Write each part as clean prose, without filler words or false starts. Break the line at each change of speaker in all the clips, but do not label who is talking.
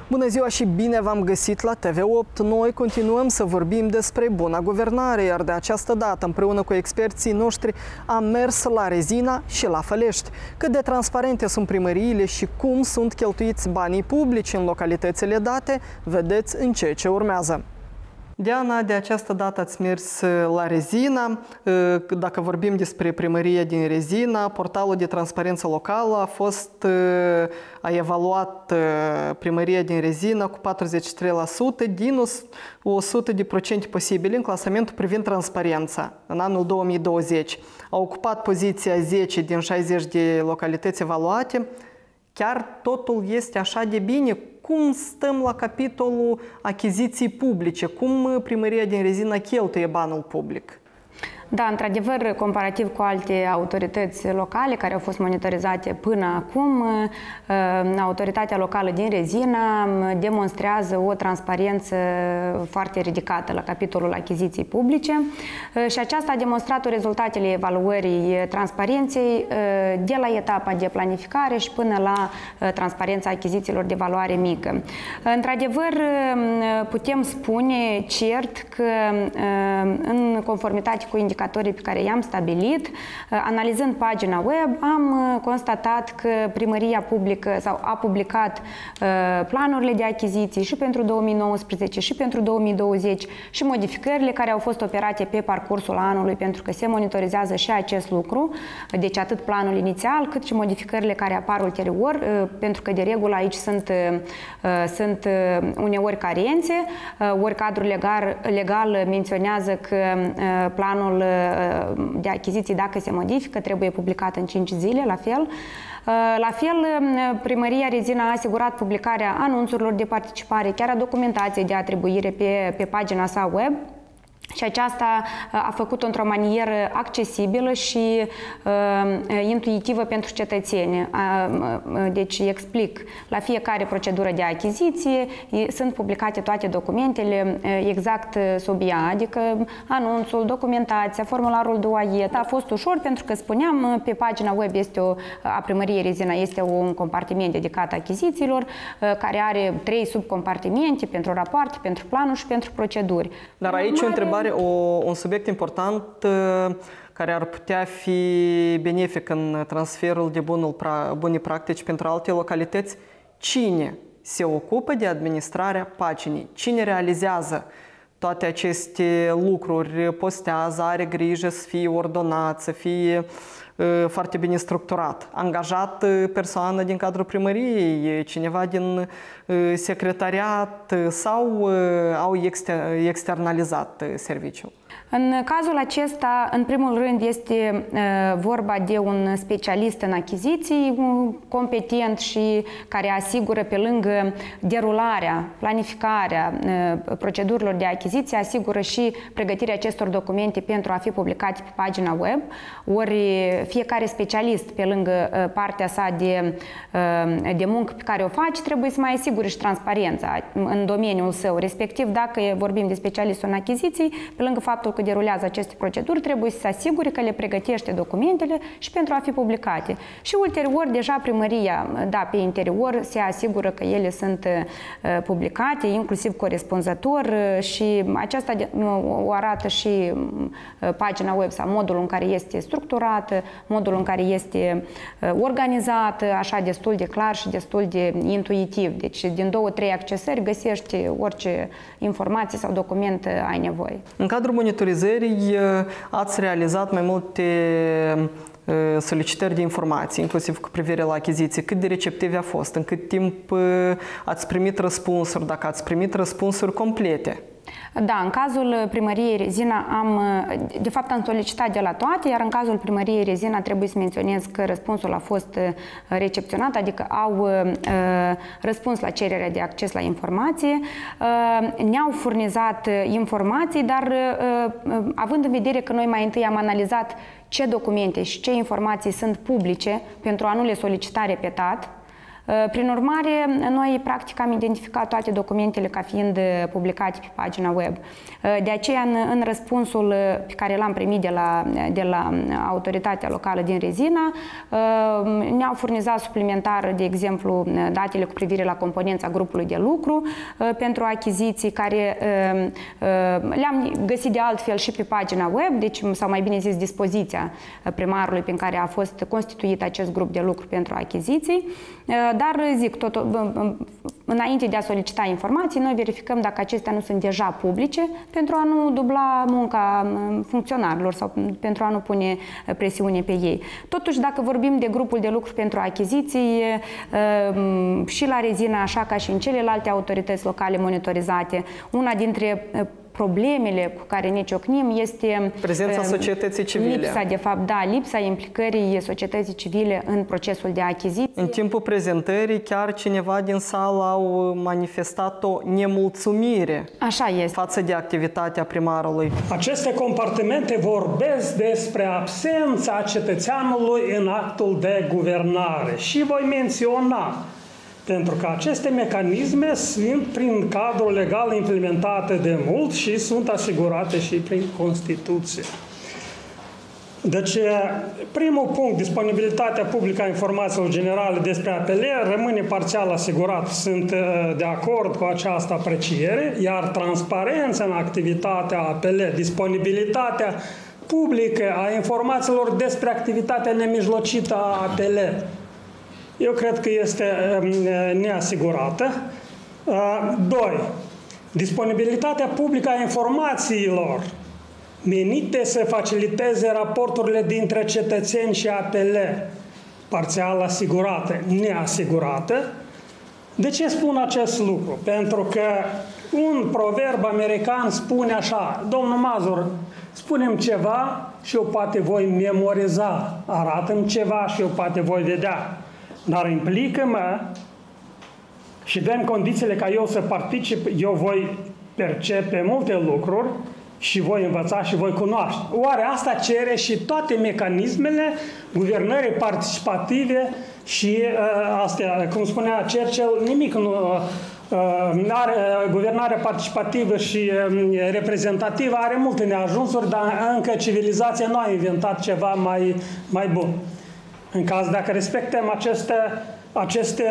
Bună ziua și bine v-am găsit la TV8. Noi continuăm să vorbim despre buna guvernare, iar de această dată, împreună cu experții noștri, am mers la Rezina și la Fălești. Cât de transparente sunt primăriile și cum sunt cheltuiți banii publici în localitățile date, vedeți în ceea ce urmează. Diana, de această dată ați mers la Rezina. Dacă vorbim despre primăria din Rezina, portalul de transparență locală a evaluat primăria din Rezina cu 43% din 100% posibile în clasamentul privind transparența în anul 2020. A ocupat poziția 10 din 60 de localități evaluate. Chiar totul este așa de bine? Cum stăm la capitolul achiziții publice? Cum primăria din Rezina cheltuie banul public?
Da, într-adevăr, comparativ cu alte autorități locale care au fost monitorizate până acum, autoritatea locală din Rezina demonstrează o transparență foarte ridicată la capitolul achiziții publice și aceasta a demonstrat rezultatele evaluării transparenței de la etapa de planificare și până la transparența achizițiilor de valoare mică. Într-adevăr, putem spune cert că în conformitate cu indicatorii pe care i-am stabilit, analizând pagina web, am constatat că primăria publică a publicat planurile de achiziții și pentru 2019 și pentru 2020 și modificările care au fost operate pe parcursul anului, pentru că se monitorizează și acest lucru, deci atât planul inițial cât și modificările care apar ulterior, pentru că de regulă aici sunt uneori carențe, ori cadrul legal menționează că planul de achiziții, dacă se modifică, trebuie publicat în 5 zile, la fel. La fel, primăria Rezina a asigurat publicarea anunțurilor de participare, chiar a documentației de atribuire pe pagina sa web. Și aceasta a făcut-o într-o manieră accesibilă și intuitivă pentru cetățeni. Deci, explic, la fiecare procedură de achiziție sunt publicate toate documentele exact sub ea, adică anunțul, documentația, formularul de OAIET. A fost ușor pentru că, spuneam, pe pagina web a primăriei Rezina este un compartiment dedicat achizițiilor, care are 3 subcompartimente pentru rapoarte, pentru planuri și pentru proceduri.
Dar aici o întrebare, un subiect important care ar putea fi benefic în transferul de bune practici pentru alte localități. Cine se ocupă de administrarea paginii? Cine realizează toate aceste lucruri? Postează, are grijă să fie ordonat, să fie foarte bine structurat. Angajat persoană din cadrul primăriei, cineva din secretariat sau au externalizat serviciul?
În cazul acesta, în primul rând, este vorba de un specialist în achiziții, competent și care asigură pe lângă derularea, planificarea procedurilor de achiziție, asigură și pregătirea acestor documente pentru a fi publicate pe pagina web. Ori fiecare specialist, pe lângă partea sa de muncă pe care o face, trebuie să mai asigure și transparența în domeniul său. Respectiv, dacă vorbim de specialistul în achiziții, pe lângă faptul că derulează aceste proceduri, trebuie să se asigure că le pregătește documentele și pentru a fi publicate. Și ulterior, deja primăria, da, pe interior, se asigură că ele sunt publicate, inclusiv corespunzător, și aceasta o arată și pagina web sau modul în care este structurată, modul în care este organizată, așa destul de clar și destul de intuitiv. Deci, din 2-3 accesări găsești orice informație sau document ai nevoie.
În cadrul monitorizării ați realizat mai multe solicitări de informații, inclusiv cu privire la achiziții. Cât de receptivi a fost? În cât timp ați primit răspunsuri? Dacă ați primit răspunsuri complete?
Da, în cazul primăriei Rezina de fapt am solicitat de la toate, iar în cazul primăriei Rezina trebuie să menționez că răspunsul a fost recepționat, adică au răspuns la cererea de acces la informație, ne-au furnizat informații, dar având în vedere că noi mai întâi am analizat ce documente și ce informații sunt publice pentru a nu le solicita repetat, Prin urmare, noi practic am identificat toate documentele ca fiind publicate pe pagina web. De aceea, în răspunsul pe care l-am primit de la autoritatea locală din Rezina, ne-au furnizat suplimentar, de exemplu, datele cu privire la componența grupului de lucru pentru achiziții, care le-am găsit de altfel și pe pagina web, deci, sau mai bine zis, dispoziția primarului prin care a fost constituit acest grup de lucru pentru achiziții. Dar, zic, înainte de a solicita informații, noi verificăm dacă acestea nu sunt deja publice, pentru a nu dubla munca funcționarilor sau pentru a nu pune presiune pe ei. Totuși, dacă vorbim de grupul de lucru pentru achiziții, și la Rezina, așa ca și în celelalte autorități locale monitorizate, una dintre problemele cu care ne ciocnim este
prezența societății civile.
Lipsa, de fapt, lipsa implicării societății civile în procesul de achiziție.
În timpul prezentării, chiar cineva din sală au manifestat o nemulțumire față de activitatea primarului.
Aceste compartimente vorbesc despre absența cetățeanului în actul de guvernare și voi menționa pentru că aceste mecanisme sunt prin cadrul legal implementate de mult și sunt asigurate și prin Constituție. Deci, primul punct, disponibilitatea publică a informațiilor generale despre APL rămâne parțial asigurat. Sunt de acord cu această apreciere, iar transparența în activitatea APL, disponibilitatea publică a informațiilor despre activitatea nemijlocită a APL, eu cred că este neasigurată. 2. Disponibilitatea publică a informațiilor menite să faciliteze raporturile dintre cetățeni și APL, parțial asigurată, neasigurată. De ce spun acest lucru? Pentru că un proverb american spune așa: domnul Mazur, spune-mi ceva și eu poate voi memoriza, arată-mi ceva și eu poate voi vedea. Dar implică-mă și dăm condițiile ca eu să particip, eu voi percepe multe lucruri și voi învăța și voi cunoaște. Oare asta cere și toate mecanismele guvernării participative și astea, cum spunea Churchill, nimic nu are, guvernarea participativă și reprezentativă are multe neajunsuri, dar încă civilizația nu a inventat ceva mai bun. În caz dacă respectăm aceste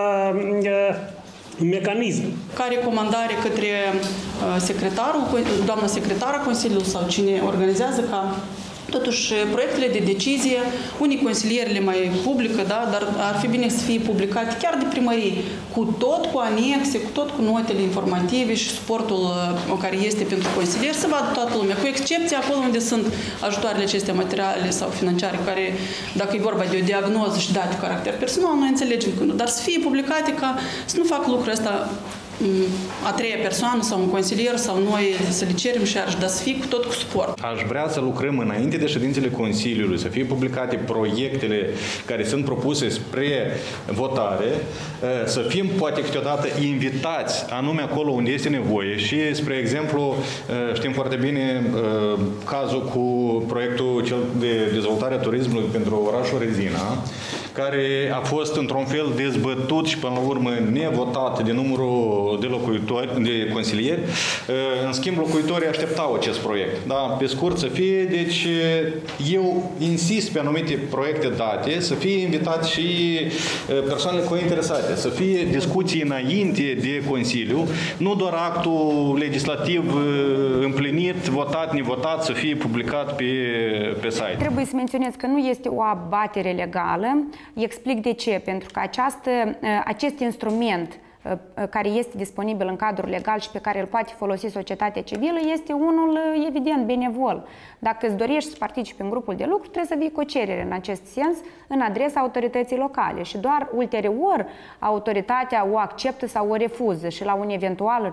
mecanisme.
Ca recomandare către doamna secretară Consiliului sau cine organizează, ca totuși proiectele de decizie, unii consilieri le mai publică, dar ar fi bine să fie publicate chiar de primărie, cu anexe, cu notele informative și suportul care este pentru consilieri, să vadă toată lumea, cu excepție acolo unde sunt ajutoarele acestea materiale sau financiare, care, dacă e vorba de o diagnoză și date cu caracter personal, noi înțelegem că nu, dar să fie publicate ca să nu fac lucrul ăsta a treia persoană sau un consilier sau noi să le cerem și dar să fie cu suport.
Aș vrea să lucrăm înainte de ședințele Consiliului, să fie publicate proiectele care sunt propuse spre votare, să fim poate câteodată invitați anume acolo unde este nevoie și, spre exemplu, știm foarte bine cazul cu proiectul cel de dezvoltare a turismului pentru orașul Rezina, care a fost într-un fel dezbătut și până la urmă nevotat de numărul de consilieri. În schimb, locuitorii așteptau acest proiect. Da, pe scurt să fie, deci eu insist pe anumite proiecte date, să fie invitați și persoanele cointeresate, să fie discuții înainte de Consiliu, nu doar actul legislativ împlinit, votat, nevotat, să fie publicat pe site.
Trebuie să menționez că nu este o abatere legală. Explic de ce. Pentru că acest instrument care este disponibil în cadrul legal și pe care îl poate folosi societatea civilă este unul, evident, benevol. Dacă îți dorești să participi în grupul de lucru, trebuie să vii cu o cerere în acest sens în adresa autorității locale și doar ulterior autoritatea o acceptă sau o refuză și la un eventual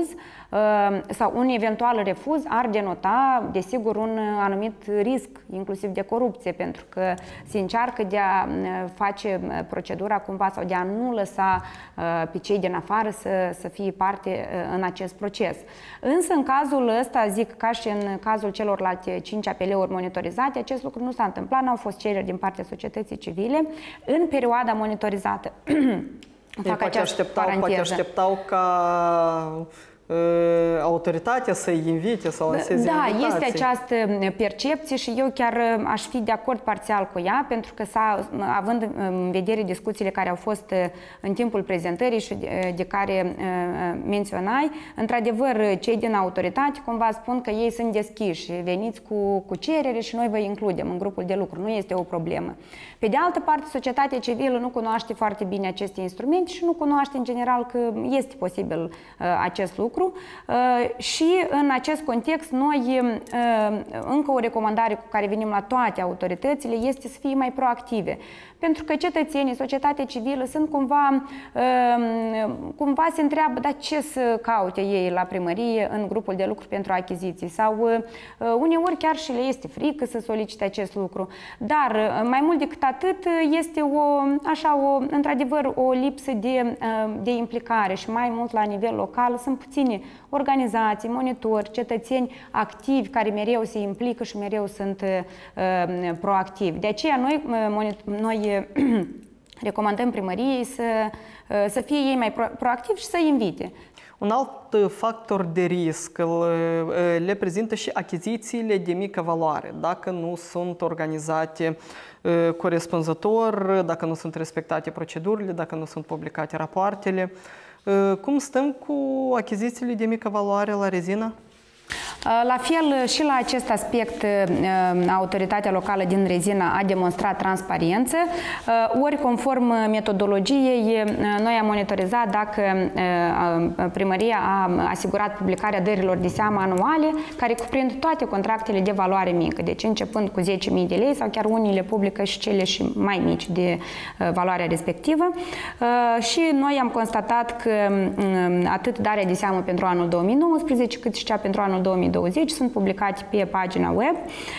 refuz ar denota, desigur, un anumit risc, inclusiv de corupție, pentru că se încearcă de a face procedura cumva sau de a nu lăsa pe cei din afară să fie parte în acest proces. Însă, în cazul ăsta, zic, ca și în cazul celorlalte 5 apeleuri monitorizate, acest lucru nu s-a întâmplat, n-au fost cereri din partea societății civile în perioada monitorizată.
Poate așteptau ca autoritatea să-i invite sau lanseze invitații.
Da, este această percepție și eu chiar aș fi de acord parțial cu ea, pentru că având în vedere discuțiile care au fost în timpul prezentării și de care menționai, într-adevăr, cei din autoritate cumva spun că ei sunt deschiși, veniți cu cerere și noi vă includem în grupul de lucru, nu este o problemă. Pe de altă parte, societatea civilă nu cunoaște foarte bine aceste instrumente și nu cunoaște în general că este posibil acest lucru. Și în acest context noi, încă o recomandare cu care venim la toate autoritățile este să fie mai proactive. Pentru că cetățenii, societatea civilă sunt cumva se întreabă, dar ce să caute ei la primărie în grupul de lucru pentru achiziții? Sau uneori chiar și le este frică să solicite acest lucru. Dar mai mult decât atât este într-adevăr o lipsă de implicare și mai mult la nivel local sunt puține organizații, monitori, cetățeni activi care mereu se implică și mereu sunt proactivi. De aceea noi recomandăm primăriei să fie ei mai proactivi și să invite.
Un alt factor de risc le prezintă și achizițiile de mică valoare. Dacă nu sunt organizate corespunzător, dacă nu sunt respectate procedurile, dacă nu sunt publicate rapoartele. Cum stăm cu achizițiile de mică valoare la rezină?
La fel și la acest aspect autoritatea locală din Rezina a demonstrat transparență, ori conform metodologiei noi am monitorizat dacă primăria a asigurat publicarea dărilor de seamă anuale care cuprind toate contractele de valoare mică, deci începând cu 10.000 de lei sau chiar unii le publică și cele și mai mici de valoarea respectivă și noi am constatat că atât darea de seamă pentru anul 2019 cât și cea pentru anul 2020 sunt publicate pe pagina web.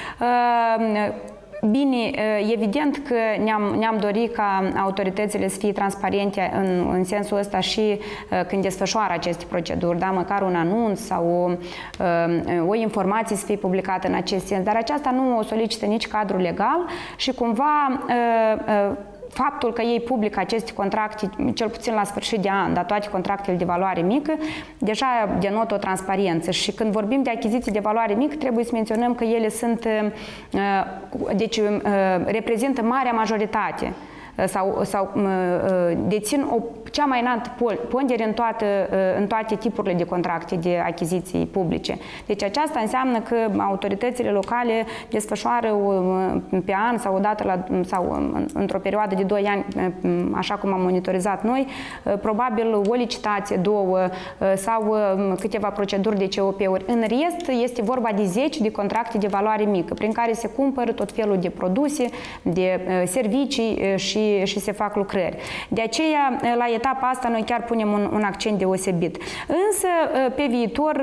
Bine, evident că ne-am dorit ca autoritățile să fie transparente în sensul ăsta și când desfășoară aceste proceduri, da? Măcar un anunț sau o informație să fie publicată în acest sens, dar aceasta nu o solicită nici cadrul legal și cumva faptul că ei publică aceste contracte, cel puțin la sfârșit de an, dar toate contractele de valoare mică, deja denotă o transparență. Și când vorbim de achiziții de valoare mică, trebuie să menționăm că ele sunt, reprezintă marea majoritate sau dețin cea mai înaltă pondere în toate tipurile de contracte de achiziții publice. Deci aceasta înseamnă că autoritățile locale desfășoară pe an sau odată sau într-o perioadă de 2 ani, așa cum am monitorizat noi, probabil o licitație, 2 sau câteva proceduri de COP-uri. În rest, este vorba de 10 de contracte de valoare mică, prin care se cumpără tot felul de produse, de servicii și se fac lucrări. De aceea, la etapa asta, noi chiar punem un accent deosebit. Însă, pe viitor,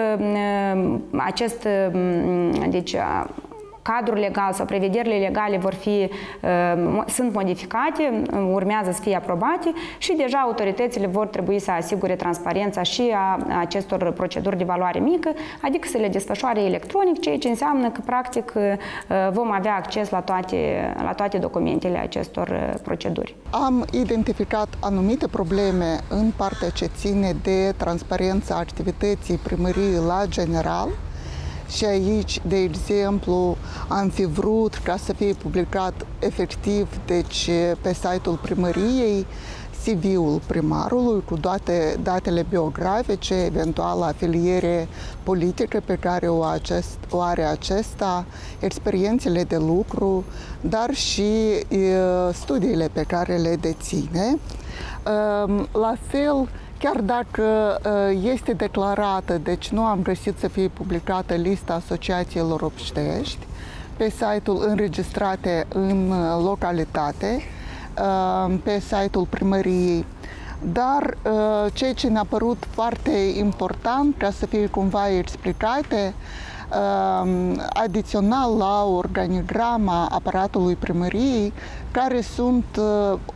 cadrul legal sau prevederile legale sunt modificate, urmează să fie aprobate și deja autoritățile vor trebui să asigure transparența și a acestor proceduri de valoare mică, adică să le desfășoare electronic, ceea ce înseamnă că practic vom avea acces la toate documentele acestor proceduri.
Am identificat anumite probleme în partea ce ține de transparența activității primăriei la general. Și aici, de exemplu, am fi vrut ca să fie publicat efectiv, deci pe site-ul primăriei, CV-ul primarului cu toate datele biografice, eventual afiliere politică pe care o are acesta, experiențele de lucru, dar și studiile pe care le deține. La fel, chiar dacă este declarată, deci nu am găsit să fie publicată lista asociațiilor obștești pe site-ul înregistrate în localitate, pe site-ul primăriei, dar ceea ce ne-a părut foarte important ca să fie cumva explicate, adițional la organigrama aparatului primăriei, care sunt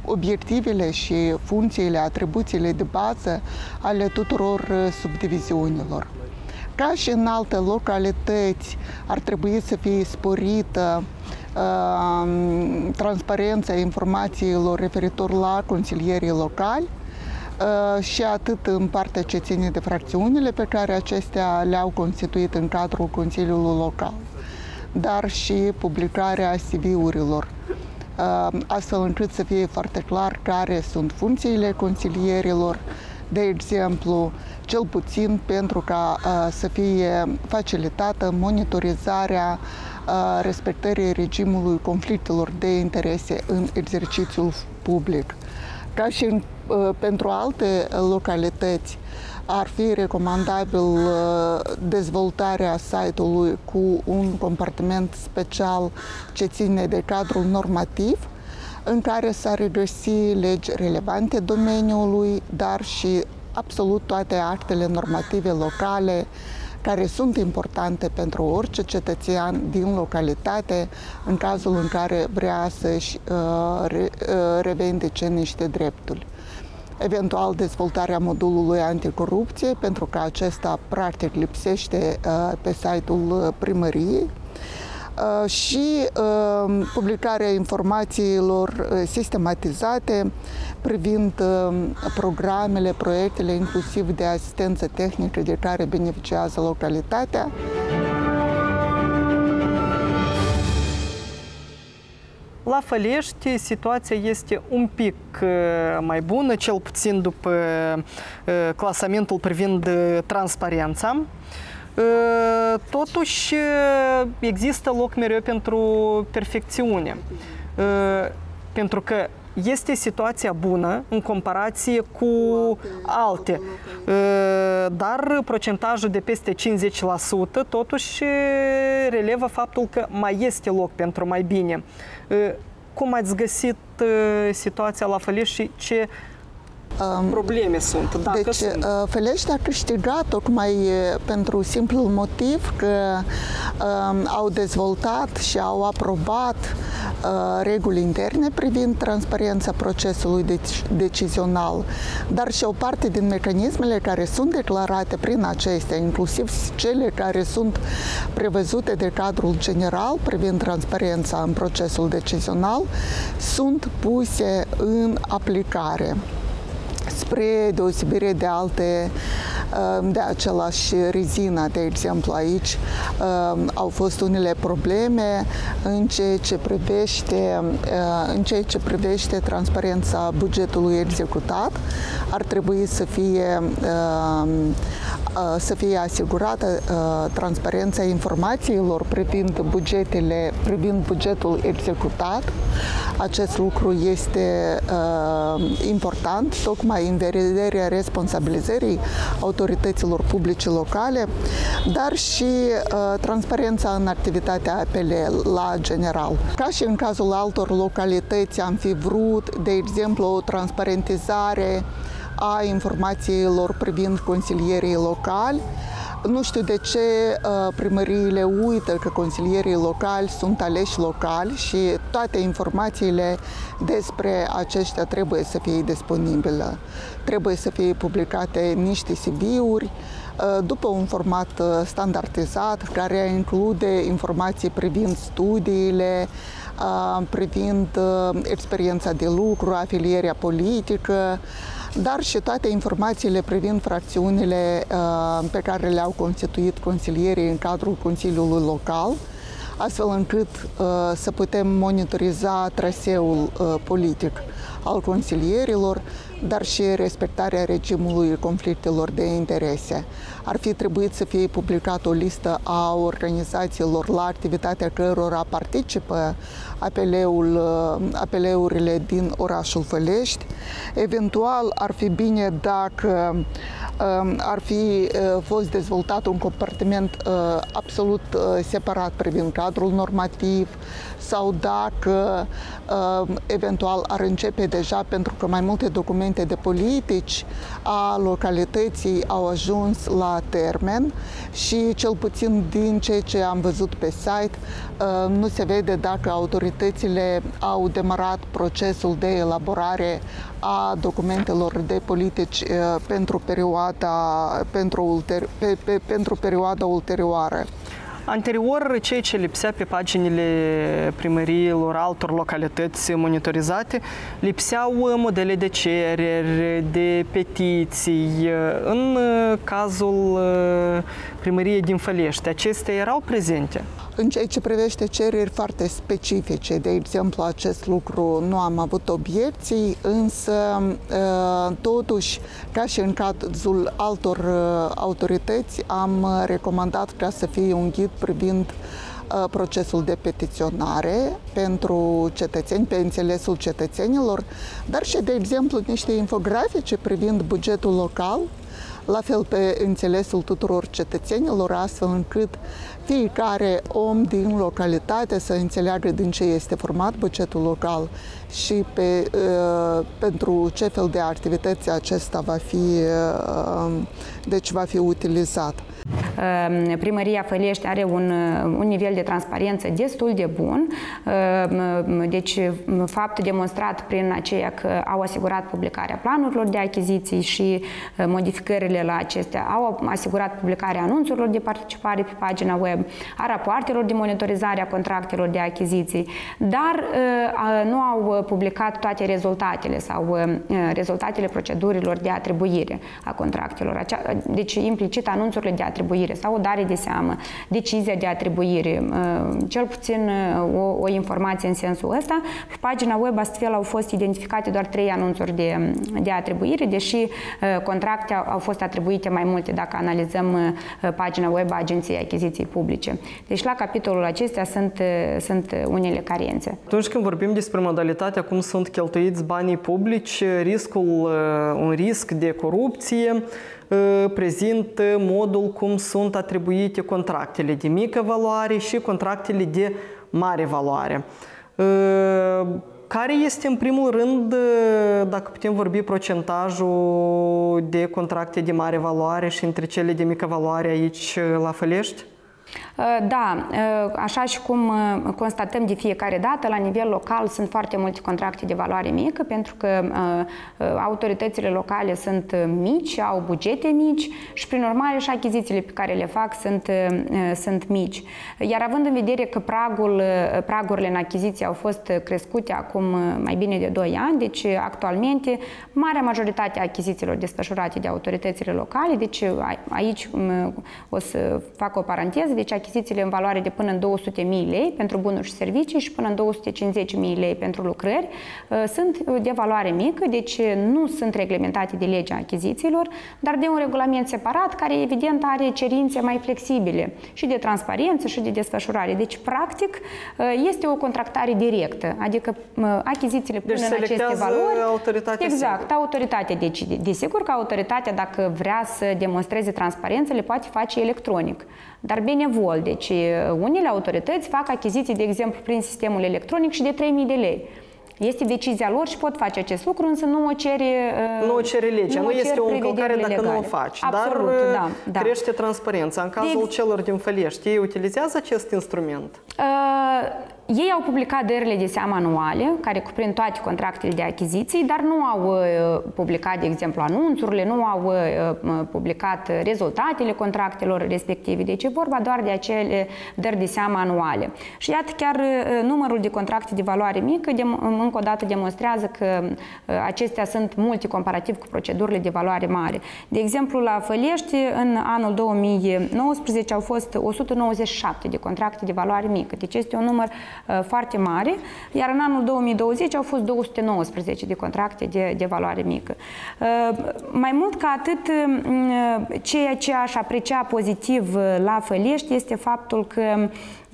obiectivele și funcțiile, atribuțiile de bază ale tuturor subdiviziunilor. Ca și în alte localități, ar trebui să fie sporită transparența informațiilor referitor la consilierii locali, și atât în partea ce ține de fracțiunile pe care acestea le-au constituit în cadrul Consiliului Local, dar și publicarea CV-urilor, astfel încât să fie foarte clar care sunt funcțiile consilierilor, de exemplu, cel puțin pentru ca să fie facilitată monitorizarea respectării regimului conflictelor de interese în exercițiul public. Ca și pentru alte localități, ar fi recomandabil dezvoltarea site-ului cu un compartiment special ce ține de cadrul normativ, în care s-ar regăsi legi relevante domeniului, dar și absolut toate actele normative locale care sunt importante pentru orice cetățean din localitate în cazul în care vrea să-și revendice niște drepturi. Eventual dezvoltarea modulului anticorupție, pentru că acesta practic lipsește pe site-ul primăriei, și publicarea informațiilor sistematizate privind programele, proiectele, inclusiv de asistență tehnică de care beneficiază localitatea.
La Fălești, situația este un pic mai bună, cel puțin după clasamentul privind transparența. Totuși, există loc mereu pentru perfecțiune, pentru că este situația bună în comparație cu alte, dar procentajul de peste 50% totuși relevă faptul că mai este loc pentru mai bine. Cum ați găsit situația la Fălești și ce probleme sunt?
Deci, Fălești a câștigat tocmai pentru simplul motiv că au dezvoltat și au aprobat reguli interne privind transparența procesului decizional, dar și o parte din mecanismele care sunt declarate prin acestea, inclusiv cele care sunt prevăzute de cadrul general privind transparența în procesul decizional, sunt puse în aplicare. Spre deosebire de alte, de același Rezina, de exemplu, aici au fost unele probleme în ceea ce privește transparența bugetului executat. Ar trebui să fie asigurată transparența informațiilor privind bugetul executat. Acest lucru este important, tocmai în vederea responsabilizării autorităților publice locale, dar și transparența în activitatea APL la general. Ca și în cazul altor localități, am fi vrut, de exemplu, o transparentizare a informațiilor privind consilierii locali. Nu știu de ce primăriile uită că consilierii locali sunt aleși locali și toate informațiile despre aceștia trebuie să fie disponibile. Trebuie să fie publicate niște CV-uri după un format standardizat care include informații privind studiile, privind experiența de lucru, afilierea politică, dar și toate informațiile privind fracțiunile pe care le-au constituit consilierii în cadrul Consiliului Local, astfel încât să putem monitoriza traseul politic al consilierilor, dar și respectarea regimului conflictelor de interese. Ar fi trebuit să fie publicată o listă a organizațiilor la activitatea cărora participă APL-urile din orașul Fălești. Eventual, ar fi bine dacă ar fi fost dezvoltat un compartiment absolut separat privind cadrul normativ sau dacă eventual ar începe deja pentru că mai multe documente de politici a localității au ajuns la termen și cel puțin din ceea ce am văzut pe site nu se vede dacă autoritățile au demarat procesul de elaborare a documentelor de politici pentru perioada ulterioară.
Anterior, ceea ce lipsea pe paginile primăriilor altor localități monitorizate, lipseau modele de cereri, de petiții. În cazul primăriei din Fălești, acestea erau prezente?
În ceea ce privește cereri foarte specifice, de exemplu, acest lucru nu am avut obiecții, însă totuși, ca și în cazul altor autorități, am recomandat ca să fie un ghid privind procesul de petiționare pentru cetățeni, pe înțelesul cetățenilor, dar și, de exemplu, niște infografice privind bugetul local, la fel pe înțelesul tuturor cetățenilor, astfel încât fiecare om din localitate să înțeleagă din ce este format bugetul local și pentru ce fel de activități acesta va fi utilizat.
Primăria Fălești are un nivel de transparență destul de bun, deci fapt demonstrat prin aceea că au asigurat publicarea planurilor de achiziții și modificările la acestea, au asigurat publicarea anunțurilor de participare pe pagina web, a rapoartelor de monitorizare a contractelor de achiziții, dar nu au publicat toate rezultatele sau rezultatele procedurilor de atribuire a contractelor. Deci implicit anunțurile de atribuire sau o dare de seamă, decizia de atribuire, cel puțin o informație în sensul ăsta. Pe pagina web astfel au fost identificate doar 3 anunțuri de atribuire, deși contracte au fost atribuite mai multe dacă analizăm pagina web a Agenției Achiziții Publice. Deci la capitolul acestea sunt unele carențe.
Atunci când vorbim despre modalitatea cum sunt cheltuiți banii publici, un risc de corupție prezintă modul cum sunt atribuite contractele de mică valoare și contractele de mare valoare. Care este, în primul rând, dacă putem vorbi, procentajul de contracte de mare valoare și între cele de mică valoare aici la Fălești?
Da, așa și cum constatăm de fiecare dată, la nivel local sunt foarte multe contracte de valoare mică, pentru că autoritățile locale sunt mici, au bugete mici și, prin urmare, și achizițiile pe care le fac sunt mici. Iar având în vedere că pragurile în achiziții au fost crescute acum mai bine de 2 ani, deci actualmente marea majoritate a achizițiilor desfășurate de autoritățile locale, deci aici o să fac o paranteză, deci achizițiile în valoare de până în 200.000 lei pentru bunuri și servicii și până în 250.000 lei pentru lucrări sunt de valoare mică, deci nu sunt reglementate de legea achizițiilor, dar de un regulament separat care evident are cerințe mai flexibile și de transparență și de desfășurare. Deci practic este o contractare directă, adică achizițiile până în aceste valori.
Autoritatea
exact, autoritatea decide. Desigur că autoritatea, dacă vrea să demonstreze transparență, le poate face electronic, dar benevol. Deci unele autorități fac achiziții, de exemplu, prin sistemul electronic și de 3.000 de lei. Este decizia lor și pot face acest lucru, însă nu o cere
legea. Nu este o încălcare dacă
legale.
Nu o faci.
Absolut,
dar crește transparența. În cazul celor din Fălești, ei utilizează acest instrument?
Ei au publicat dările de seamă anuale, care cuprind toate contractele de achiziții, dar nu au publicat, de exemplu, anunțurile, nu au publicat rezultatele contractelor respective. Deci e vorba doar de acele dări de seamă anuale. Și iată, chiar numărul de contracte de valoare mică, încă o dată demonstrează că acestea sunt multe comparativ cu procedurile de valoare mare. De exemplu, la Fălești, în anul 2019 au fost 197 de contracte de valoare mică. Deci este un număr foarte mare, iar în anul 2020 au fost 219 de contracte de valoare mică. Mai mult ca atât, ceea ce aș aprecia pozitiv la Fălești este faptul că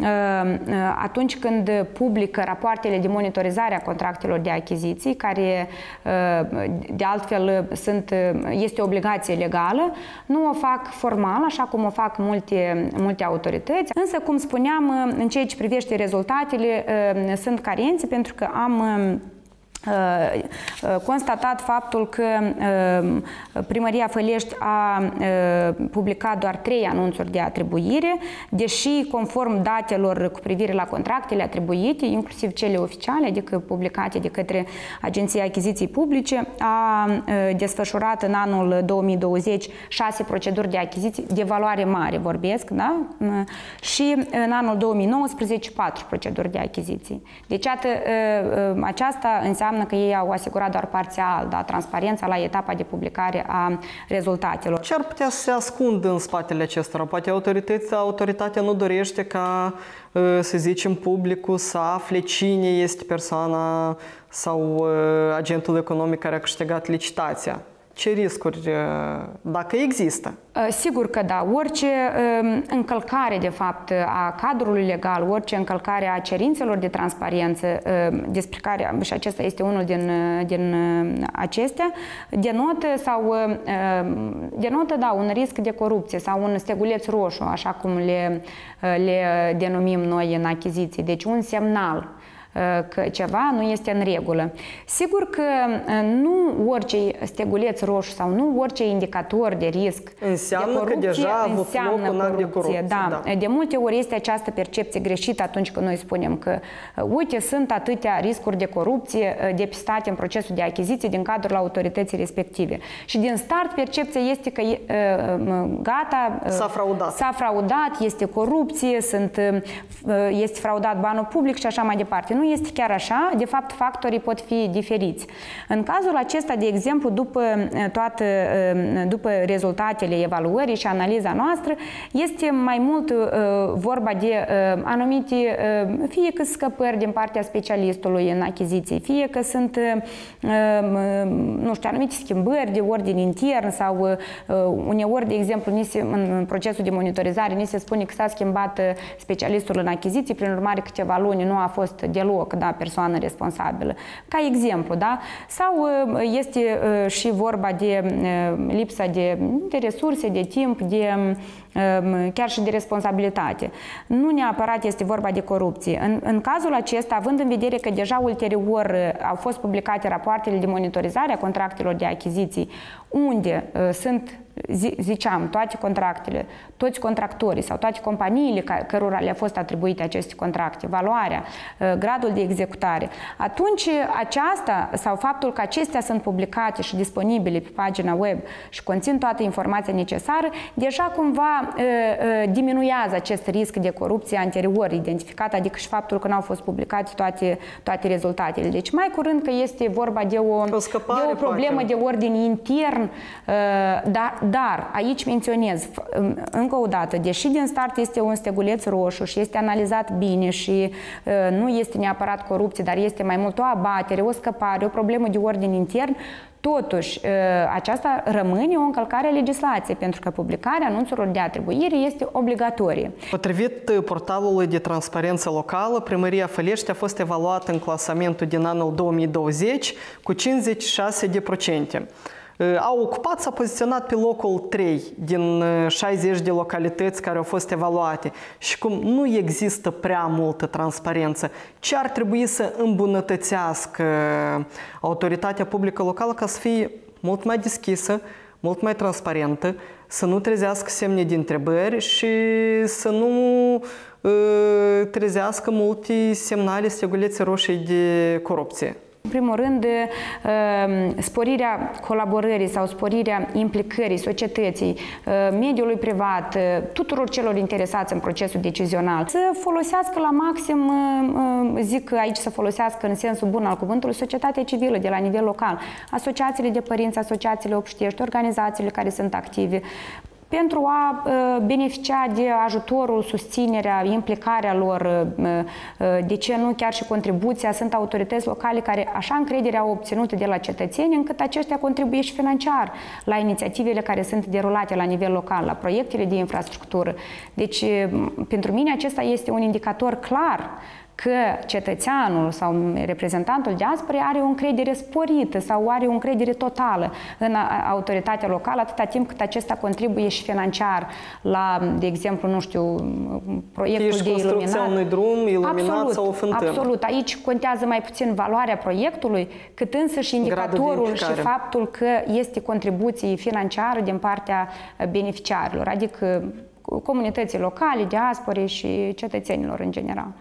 atunci când publică rapoartele de monitorizare a contractelor de achiziții, care de altfel este o obligație legală, nu o fac formal, așa cum o fac multe autorități. Însă, cum spuneam, în ceea ce privește rezultatele, sunt carențe, pentru că am constatat faptul că Primăria Fălești a publicat doar 3 anunțuri de atribuire, deși conform datelor cu privire la contractele atribuite, inclusiv cele oficiale, adică publicate de către Agenția Achiziții Publice, a desfășurat în anul 2020 6 proceduri de achiziții de valoare mare, vorbesc, da? Și în anul 2019 4 proceduri de achiziții. Deci, aceasta înseamnă că ei au asigurat doar parțial, da, transparența la etapa de publicare a rezultatelor.
Ce ar putea să se ascundă în spatele acestora? Poate autoritatea nu dorește ca, să zicem, publicul să afle cine este persoana sau agentul economic care a câștigat licitația. Ce riscuri, dacă există?
Sigur că da. Orice încălcare, de fapt, a cadrului legal, orice încălcare a cerințelor de transparență, despre care, și acesta este unul din acestea, denotă, da, un risc de corupție sau un steguleț roșu, așa cum le denumim noi în achiziții. Deci un semnal că ceva nu este în regulă. Sigur că nu orice steguleț roșu sau nu orice indicator de risc
înseamnă
de corupție
că deja a avut loc un act de corupție.
Da. De multe ori este această percepție greșită atunci când noi spunem că, uite, sunt atâtea riscuri de corupție depistate în procesul de achiziție din cadrul autorității respective. Și din start percepția este că gata, s-a fraudat, este corupție, este fraudat banul public și așa mai departe. Nu este chiar așa, de fapt factorii pot fi diferiți. În cazul acesta, de exemplu, după rezultatele evaluării și analiza noastră, este mai mult vorba de anumite, fie că scăpări din partea specialistului în achiziții, fie că sunt, nu știu, anumite schimbări de ordin intern sau uneori, de exemplu, în procesul de monitorizare ni se spune că s-a schimbat specialistul în achiziții, prin urmare câteva luni nu a fost deloc, da, persoană responsabilă. Ca exemplu, da? Sau este și vorba de lipsa de resurse, de timp, chiar și de responsabilitate. Nu neapărat este vorba de corupție. În cazul acesta, având în vedere că deja ulterior au fost publicate rapoartele de monitorizare a contractelor de achiziții, unde sunt, ziceam, toate contractele, toți contractorii sau toate companiile cărora le-au fost atribuite aceste contracte, valoarea, gradul de executare, atunci aceasta sau faptul că acestea sunt publicate și disponibile pe pagina web și conțin toată informația necesară, deja cumva diminuează acest risc de corupție anterior identificat, adică și faptul că n-au fost publicate toate rezultatele. Deci mai curând că este vorba de o problemă poate de ordin intern, dar aici menționez încă o dată, deși din start este un steguleț roșu și este analizat bine și nu este neapărat corupție, dar este mai mult o abatere, o scăpare, o problemă de ordin intern, totuși, aceasta rămâne o încălcare a legislației, pentru că publicarea anunțurilor de atribuire este obligatorie.
Potrivit portalului de transparență locală, Primăria Fălești a fost evaluată în clasamentul din anul 2020 cu 56%. A ocupat, s-a poziționat pe locul 3 din 60 de localități care au fost evaluate. Și cum nu există prea multă transparență, ce ar trebui să îmbunătățească autoritatea publică locală ca să fie mult mai deschisă, mult mai transparentă, să nu trezească semne de întrebări și să nu trezească multe semnale, stegulețe roșii de corupție?
În primul rând, sporirea colaborării sau sporirea implicării societății, mediului privat, tuturor celor interesați în procesul decizional. Să folosească la maxim, zic aici să folosească în sensul bun al cuvântului, societatea civilă de la nivel local, asociațiile de părinți, asociațiile obștiești, organizațiile care sunt active, pentru a beneficia de ajutorul, susținerea, implicarea lor, de ce nu chiar și contribuția. Sunt autorități locale care așa încredere au obținut de la cetățeni încât aceștia contribuie și financiar la inițiativele care sunt derulate la nivel local, la proiectele de infrastructură. Deci, pentru mine acesta este un indicator clar că cetățeanul sau reprezentantul diasporei are o încredere sporită sau are o încredere totală în autoritatea locală atâta timp cât acesta contribuie și financiar la, de exemplu, nu știu, proiectul de iluminat.
Unui drum iluminat sau o fântână.
Absolut. Aici contează mai puțin valoarea proiectului, cât însăși indicatorul și faptul că este contribuție financiară din partea beneficiarilor, adică comunității locale, diasporei și cetățenilor în general.